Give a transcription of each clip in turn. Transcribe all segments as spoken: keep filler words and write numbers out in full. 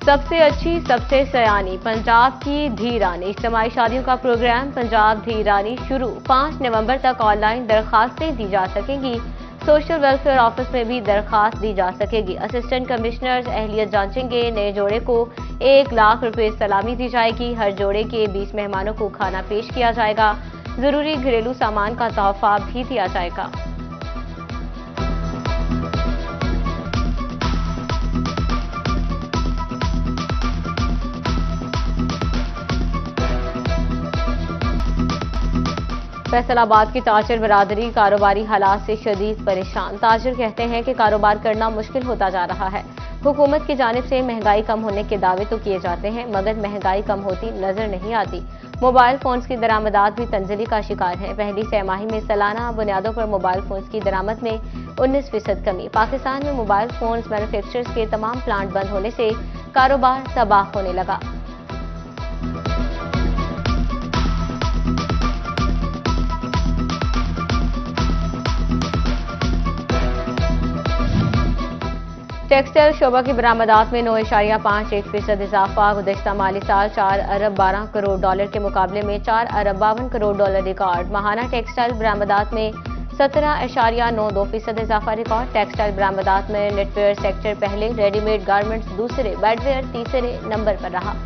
सबसे अच्छी सबसे सयानी पंजाब की धी रानी इज्तिमाई शादियों का प्रोग्राम पंजाब धी रानी शुरू। पाँच नवंबर तक ऑनलाइन दरखास्तें दी जा सकेंगी। सोशल वेलफेयर ऑफिस में भी दरखास्त दी जा सकेगी। असिस्टेंट कमिश्नर्स अहलियत जांचेंगे। नए जोड़े को एक लाख रुपए सलामी दी जाएगी। हर जोड़े के बीस मेहमानों को खाना पेश किया जाएगा। जरूरी घरेलू सामान का तोहफा भी दिया जाएगा। फैसलाबाद की ताजिर बरादरी कारोबारी हालात से शदीद परेशान। ताजिर कहते हैं कि कारोबार करना मुश्किल होता जा रहा है। हुकूमत की जानिब से महंगाई कम होने के दावे तो किए जाते हैं, मगर महंगाई कम होती नजर नहीं आती। मोबाइल फोन्स की दरामदात भी तंजली का शिकार है। पहली छमाही में सालाना बुनियादों पर मोबाइल फोन्स की दरामद में उन्नीस फीसद कमी। पाकिस्तान में मोबाइल फोन्स मैन्युफैक्चरर्स के तमाम प्लांट बंद होने से कारोबार तबाह होने लगा। टेक्सटाइल शोबा की बरामदात में नौ इशारिया पाँच एक फीसद इजाफा। गुज़श्ता माली साल चार अरब बारह करोड़ डॉलर के मुकाबले में चार अरब बावन करोड़ डॉलर रिकॉर्ड। माहाना टेक्सटाइल बरामदात में सत्रह इशारिया नौ दो फीसद इजाफा रिकॉर्ड। टेक्सटाइल बरामदात में नेटवेयर सेक्टर पहले, रेडीमेड गारमेंट्स दूसरे, बेडवेयर तीसरे नंबर पर रहा।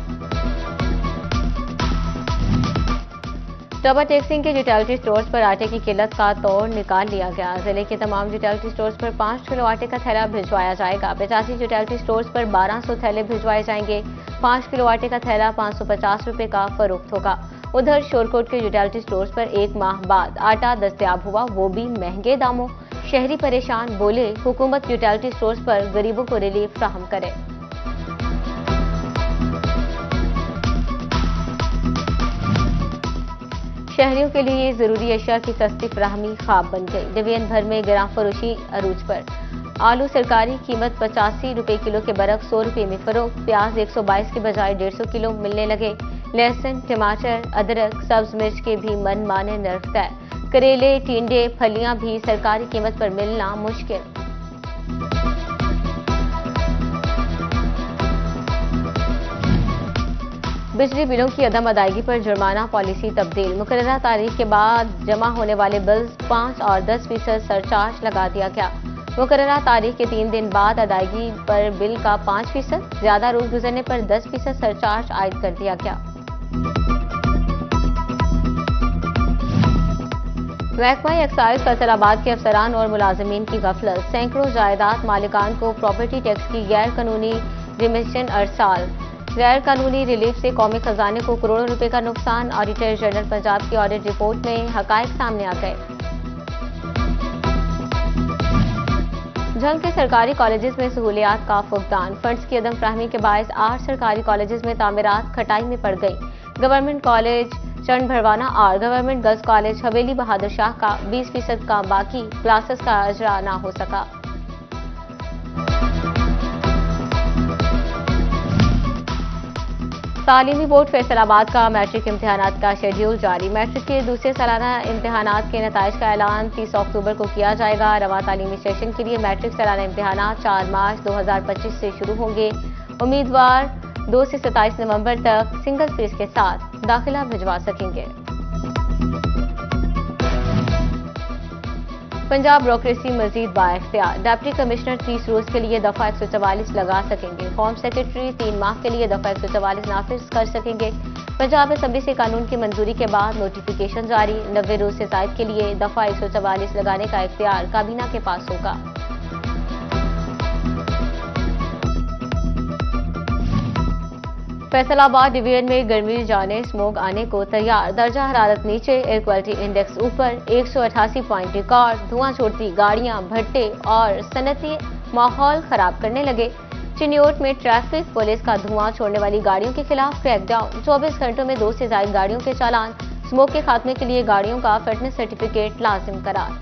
टबा टेक्सिंग के रिटेलिटी स्टोर्स पर आटे की किल्लत का तोड़ निकाल लिया गया। जिले के तमाम रिटेलिटी स्टोर्स पर पाँच किलो आटे का थैला भिजवाया जाएगा। पचासी रिटेलिटी स्टोर्स पर बारह सौ थैले भिजवाए जाएंगे। पाँच किलो आटे का थैला पाँच सौ पचास रुपए का फरोख्त होगा। उधर शोरकोट के रिटेलिटी स्टोर्स पर एक माह बाद आटा दस्तयाब हुआ, वो भी महंगे दामों। शहरी परेशान, बोले हुकूमत रिटेलिटी स्टोर्स पर गरीबों को रिलीफ फ्राहम करे। शहरियों के लिए जरूरी अशिया की सस्ती फराहमी ख्वाब बन गई। डिवीजन भर में गिरां फरोशी अरूज पर। आलू सरकारी कीमत पचासी रुपए किलो के बरक सौ रुपए में फरोख्त। प्याज एक सौ बाईस के बजाय डेढ़ सौ किलो मिलने लगे। लहसुन, टमाटर, अदरक, सब्ज मिर्च के भी मन माने नर्ख तय। करेले, टिंडे, फलियां भी सरकारी कीमत पर मिलना मुश्किल। बिजली बिलों की अदम अदायगी पर जुर्माना पॉलिसी तब्दील। मुकर्ररा तारीख के बाद जमा होने वाले बिल्स पाँच और दस फीसद सरचार्ज लगा दिया गया। मुकर्ररा तारीख के तीन दिन बाद अदायगी पर बिल का पाँच फीसद, ज्यादा रोज गुजरने पर दस फीसद सरचार्ज आयद कर दिया गया। महकमा एक्साइज फैसलाबाद के अफसरान और मुलाजमीन की गफलत। सैकड़ों जायदाद मालिकान को प्रॉपर्टी टैक्स की गैर कानूनी रिमिशन अरसाल। गैर कानूनी रिलीफ से कौमी खजाने को करोड़ों रुपए का नुकसान। ऑडिटर जनरल पंजाब की ऑडिट रिपोर्ट में हकायक सामने आ गए। झंग के सरकारी कॉलेजेस में सहूलियात का फुकदान। फंड्स की अदम फ्राहमी के बायस आठ सरकारी कॉलेजेस में तामीरात खटाई में पड़ गई। गवर्नमेंट कॉलेज चंड भरवाना और गवर्नमेंट गर्ल्स कॉलेज हवेली बहादुर शाह का बीस फीसद का बाकी क्लासेस का अजरा ना हो सका। तालीमी बोर्ड फैसलाबाद का मैट्रिक इम्तिहानात का शेड्यूल जारी। मैट्रिक के दूसरे सालाना इम्तिहानात के नताइज का ऐलान तीस अक्टूबर को किया जाएगा। रवा तालीमी सेशन के लिए मैट्रिक सालाना इम्तिहानात चार मार्च दो हजार पच्चीस से शुरू होंगे। उम्मीदवार दो से सत्ताईस नवंबर तक सिंगल फीस के साथ दाखिला भिजवा सकेंगे। पंजाब ब्यूरोक्रेसी मजीद बाइख्तियार। डिप्टी कमिश्नर तीस रोज के लिए दफा एक सौ चवालीस लगा सकेंगे। होम सेक्रेटरी तीन माह के लिए दफा एक सौ चवालीस नाफिज कर सकेंगे। पंजाब असेंबली से कानून की मंजूरी के बाद नोटिफिकेशन जारी। नब्बे रोज से जायद के लिए दफा एक सौ चवालीस लगाने का इख्तियार काबीना के पास होगा। फैसलाबाद डिवीजन में गर्मी जाने स्मोक आने को तैयार। दर्जा हरारत नीचे, एयर क्वालिटी इंडेक्स ऊपर। एक सौ अठासी पॉइंट रिकॉर्ड। धुआं छोड़ती गाड़ियां, भट्टे और सनती माहौल खराब करने लगे। चिन्योट में ट्रैफिक पुलिस का धुआं छोड़ने वाली गाड़ियों के खिलाफ क्रैकडाउन। चौबीस घंटों में दो से ज्यादा गाड़ियों के चालान। स्मोक के खात्मे के लिए गाड़ियों का फिटनेस सर्टिफिकेट लाजिम करार।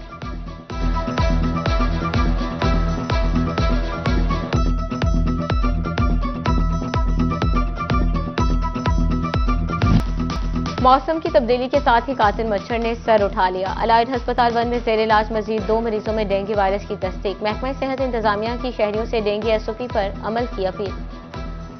मौसम की तब्दीली के साथ ही कातिल मच्छर ने सर उठा लिया। अलाइड अस्पताल वन में जेर इलाज मजीद दो मरीजों में डेंगू वायरस की तस्दीक। महकमा सेहत इंतजामिया की शहरियों से डेंगू एस ओ पी पर अमल की अपील।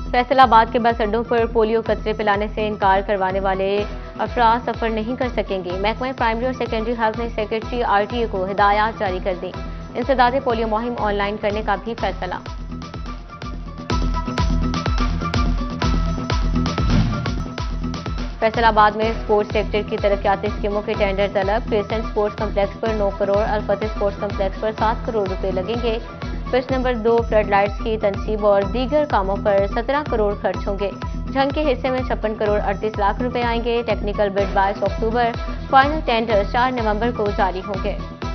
फैसलाबाद के बस अड्डों पर पोलियो कतरे पिलाने से इनकार करवाने वाले अफराद सफर नहीं कर सकेंगे। महकमा प्राइमरी और सेकेंडरी हेल्थ ने सेक्रेटरी आरटीए को हिदायत जारी कर दी। इंसदादे पोलियो मुहिम ऑनलाइन करने का भी फैसला। फैसलाबाद में स्पोर्ट्स सेक्टर की तरक्याती स्कीमों के टेंडर तलब। क्रिसेंट स्पोर्ट्स कम्प्लेक्स पर नौ करोड़, अलफतेह स्पोर्ट्स कम्प्लेक्स पर सात करोड़ रुपए लगेंगे। पिच नंबर दो फ्लड लाइट्स की तनसीब और दीगर कामों पर सत्रह करोड़ खर्च होंगे। झंग के हिस्से में छप्पन करोड़ अड़तीस लाख रुपए आएंगे। टेक्निकल बिड बाईस अक्टूबर, फाइनल टेंडर चार नवंबर को जारी होंगे।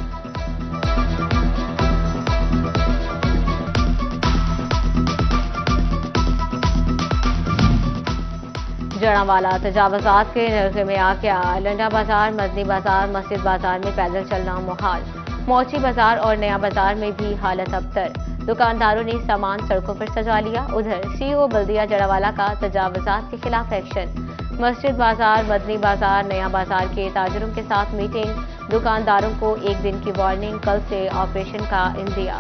जड़ावाला तजावजात के नरखे में आ गया। लंडा बाजार, मदनी बाजार, मस्जिद बाजार में पैदल चलना मुहाल। मौची बाजार और नया बाजार में भी हालत अबतर। दुकानदारों ने सामान सड़कों पर सजा लिया। उधर सीईओ बल्दिया जड़ावाला का तजावजात के खिलाफ एक्शन। मस्जिद बाजार, मदनी बाजार, नया बाजार के ताजरों के साथ मीटिंग। दुकानदारों को एक दिन की वार्निंग, कल से ऑपरेशन का इंदिया।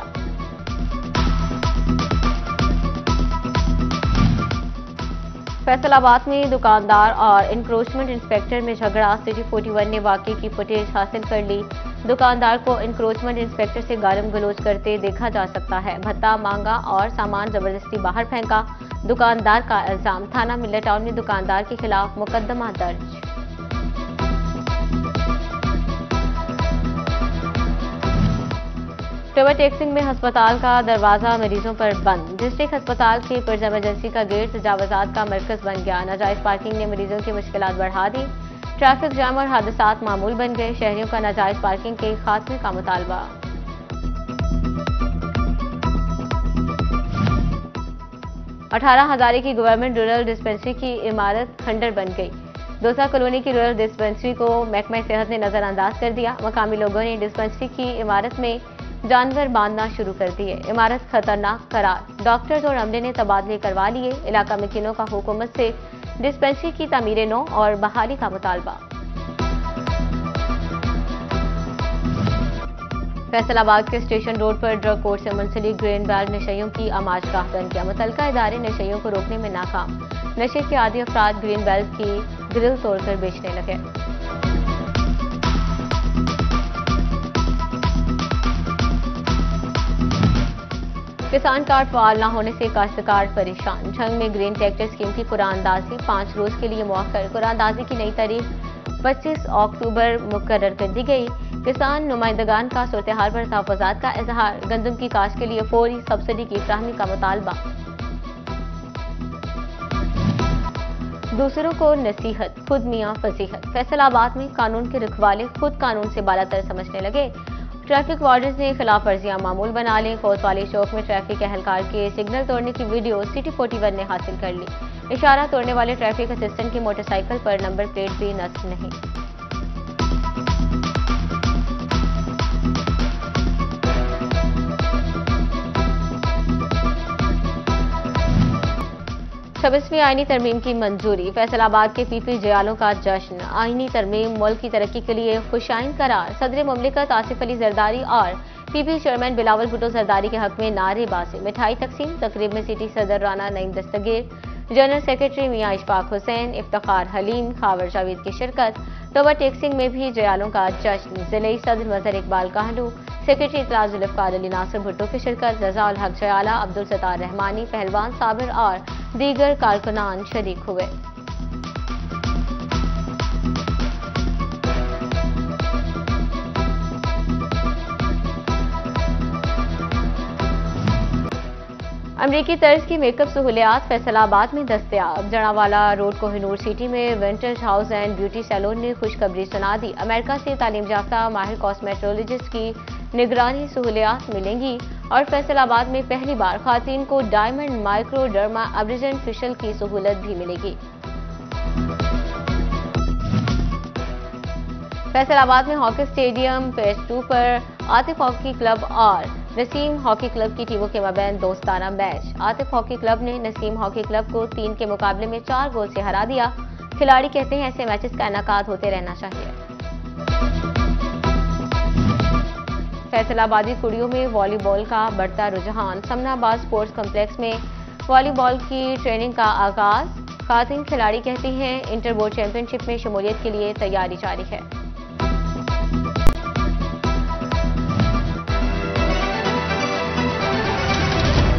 फैसलाबाद में दुकानदार और इंक्रोचमेंट इंस्पेक्टर में झगड़ा। सिटी इकतालीस ने वाकई की फुटेज हासिल कर ली। दुकानदार को इंक्रोचमेंट इंस्पेक्टर से गालिम गलौज करते देखा जा सकता है। भत्ता मांगा और सामान जबरदस्ती बाहर फेंका। दुकानदार का इल्जाम। थाना मिल्लर टाउन में दुकानदार के खिलाफ मुकदमा दर्ज। टोबा टेक्सिंग में अस्पताल का दरवाजा मरीजों पर बंद। डिस्ट्रिक्ट अस्पताल के पुरज इमरजेंसी का गेट तजावजात का मरकज बन गया। नाजायज पार्किंग ने मरीजों की मुश्किलात बढ़ा दी। ट्रैफिक जाम और हादसात मामूल बन गए। शहरियों का नाजायज पार्किंग के खात्मे का मुतालबा। अठारह हजारी की गवर्नमेंट रूरल डिस्पेंसरी की इमारत खंडर बन गई। दोसा कॉलोनी की रूरल डिस्पेंसरी को महकमा सेहत ने नजरअंदाज कर दिया। मकामी लोगों ने डिस्पेंसरी की इमारत में जानवर बांधना शुरू कर दिए। इमारत खतरनाक करार। डॉक्टर्स और अमले ने तबादले करवा लिए। इलाका मकीनों का हुकूमत से डिस्पेंसरी की तामीर नौ और बहाली का मुतालबा। फैसलाबाद के स्टेशन रोड पर ड्रग कोर्ट से मुंसलिक ग्रीन बेल्ट नशइयों की आमाजगाह बन गया। मुतलका इदारे नशइयों को रोकने में नाकाम। नशे के आदी अफराद ग्रीन बेल्ट की ग्रिल तोड़कर बेचने लगे। किसान कार्ड फाल न होने से काश्तकार परेशान। झंग में ग्रीन ट्रैक्टर स्कीम की कुरानंदाजी पांच रोज के लिए मौखर। कुरानंदाजी की नई तारीख पच्चीस अक्टूबर मुकर्रर कर दी गई। किसान नुमाइंदगान का सूरत हाल पर तहफ़्फ़ुज़ात का इजहार। गंदम की काश्त के लिए फौरी सब्सिडी की फराहमी का मुतालबा। दूसरों को नसीहत, खुद मियाँ फजीहत। फैसलाबाद में कानून के रखवाले खुद कानून से बालातर समझने लगे। ट्रैफिक वार्डन्स ने खिलाफ वर्जियां मामूल बना ली। कोतवाली चौक में ट्रैफिक एहलकार के सिग्नल तोड़ने की वीडियो सिटी इकतालीस ने हासिल कर ली। इशारा तोड़ने वाले ट्रैफिक असिस्टेंट की मोटरसाइकिल पर नंबर प्लेट भी नस्ब नहीं। छब्बीसवीं आईनी तरमीम की मंजूरी। फैसलाबाद के पीपी जयालों का जश्न। आईनी तरमीम मुल्क की तरक्की के लिए खुशाइन करार। सदर मुमलिकत आसिफ अली जरदारी और पीपी चेयरमैन बिलावल भुट्टो जरदारी के हक में नारेबाजी। मिठाई तकसीम। तकरीब में सिटी सदर राना नईम दस्तगीर, जनरल सेक्रेटरी मियां इशफाक हुसैन, इफ्तिखार हलीम, खावर जावेद की शिरकत। टोबा टेक्सिंग में भी जयालों का जश्न। जिले सदर मजहर इकबाल काहलू, सेक्रेटरी इतलात जुल्फकार अली नासिर भुट्टो की शिरकत। रजा उल हक जयाला, अब्दुल सत्तार रहमानी, पहलवान साबिर और दीगर कारकुनान शरीक हुए। अमरीकी तर्ज की मेकअप सहूलियात फैसलाबाद में दस्तयाब। जड़ावाला रोड कोहिनूर सिटी में vintage house and beauty salon ने खुशखबरी सुना दी। अमेरिका से तालीम याफ्ता माहिर कॉस्मेटोलॉजिस्ट की निगरानी सहूलियात मिलेंगी और फैसलाबाद में पहली बार खातून को डायमंड माइक्रोडर्मा अब्रिजन फेशियल की सहूलत भी मिलेगी। फैसलाबाद में हॉकी स्टेडियम फेज टू पर आतिफ हॉकी क्लब और नसीम हॉकी क्लब की टीमों के मबैन दोस्ताना मैच। आतिफ हॉकी क्लब ने नसीम हॉकी क्लब को तीन के मुकाबले में चार गोल से हरा दिया। खिलाड़ी कहते हैं ऐसे मैचेस का इनेकाद होते रहना चाहिए। फैसलाबादी कुड़ियों में वॉलीबॉल का बढ़ता रुझान। समनाबाद स्पोर्ट्स कॉम्प्लेक्स में वॉलीबॉल की ट्रेनिंग का आगाज। खातिन खिलाड़ी कहती हैं इंटर बोर्ड चैंपियनशिप में शमूलियत के लिए तैयारी जारी है।